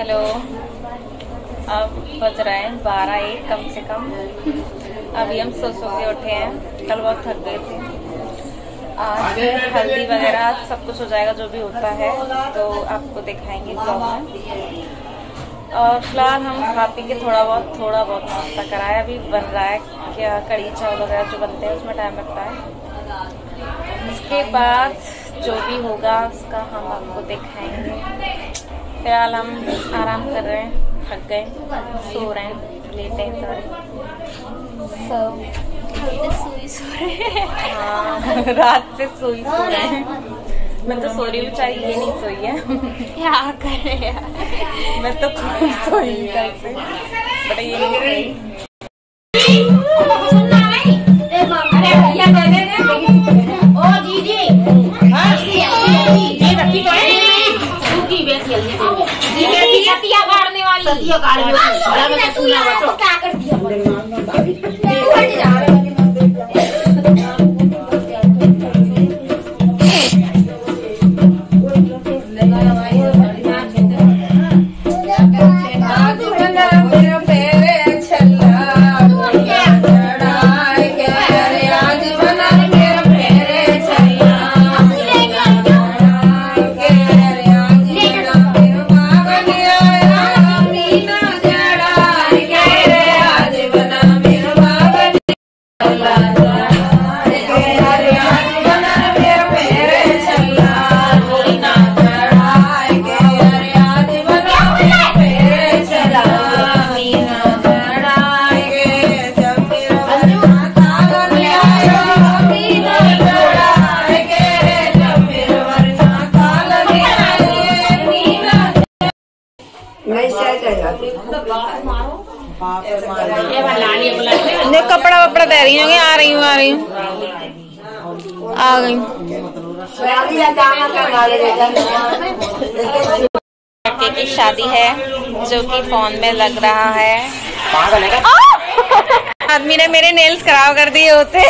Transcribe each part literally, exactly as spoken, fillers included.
Hello, अब बज रहे हैं बारह एक कम से कम। अभी हम सो सो के उठे हैं, कल बहुत थक गए थे। आज हल्दी वगैरह सब कुछ हो जाएगा जो भी होता है, तो आपको दिखाएंगे ब्लॉग में। और फिलहाल हम खा पी के थोड़ा बहुत थोड़ा बहुत नाश्ता कराया। अभी बन रहा है क्या कढ़ी चावल वगैरह जो बनते हैं उसमें टाइम लगता है। उसके बाद जो भी होगा उसका हम आपको दिखाएंगे। फिलहाल हम आराम कर रहे हैं, थक गए, सो रहे हैं, लेटे हैं सारे सब सोई सो रहे हैं। हाँ, रात से सोई सो रहे हैं। मैं तो सो रही हूँ, चाहे ये नहीं सोई है। क्या कर रहे हैं? मैं तो खूब सोई हूँ कल से, बट ये नहीं सोई। देख कपड़ा वपड़ा दे रही हूँ, आ रही हूँ आ रही हूँ आ गई। लड़के की शादी है जो कि फोन में लग रहा है। आदमी ने मेरे नेल्स खराब कर दिए होते।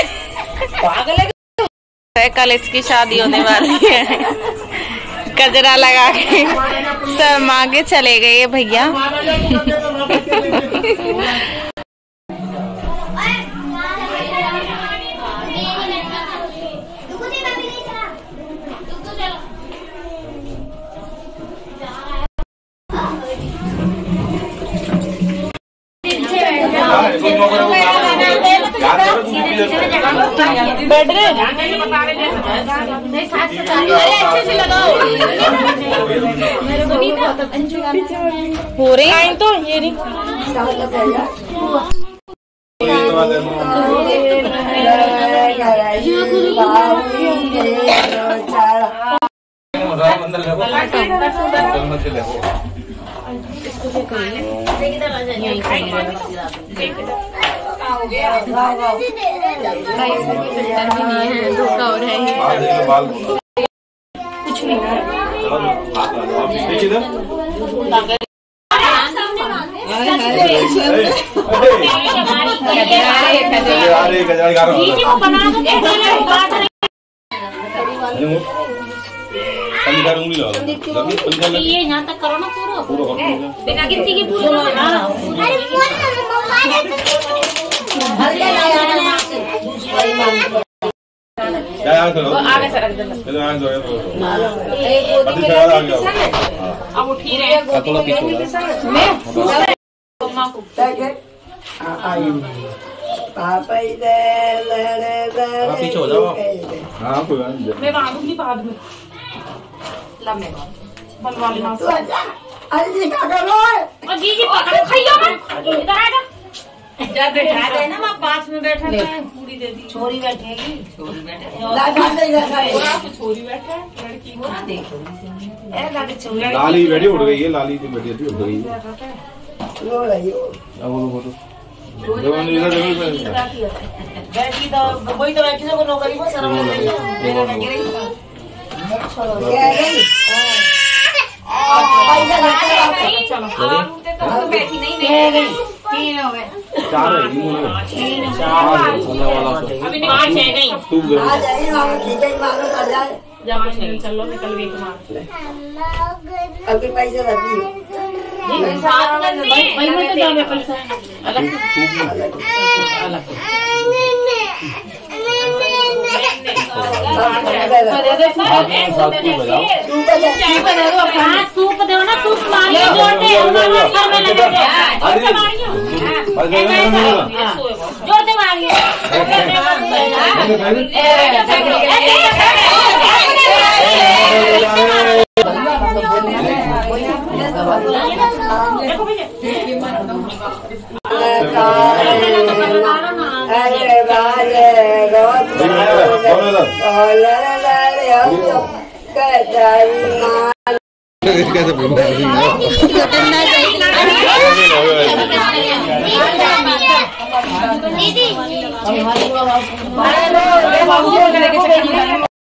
कल इसकी शादी होने वाली है। गजरा लगा के सब मांगे चले गए भैया। बैठ रहे हो रही हैं तो ये नहीं कुछ नहीं ये यहाँ तक करो ना पूरा बिना गिनती की पूरा आगे सर अब उठी रहे पापा इधर पीछे हो जाओ। हाँ कोई बात नहीं, मैं मांगूंगी बाद में। लम्बे बनवा लेना। अरे क्या कर रहा है? और जी जी पकड़ो, खाइयो मत, इधर आ जा। जब बैठा दे ना, मैं पास में बैठा है, पूरी दे दी। छोरी बैठेगी, छोरी बैठे, छोरी बैठा है, लड़की को ना देखो। लाली बैठी उठ गई है, लाली की बैठी थी उठ गई है। रो रही हो। अब वो फोटो बैठी तो वही तो बैठी को नौकरी को शर्म लगी बैठी नहीं तीन हो गए, चार है अभी पाँच है नहीं। तू आ जाइए मामा, ठीक है मामा कर जाए। जमा चलो निकल गई तुम्हारे अभी पैसे रखी वही में तो जावे पैसा अलग अलग सूप दो ना सूप मारियो जोड़ते जोड़ते मारियो दीदी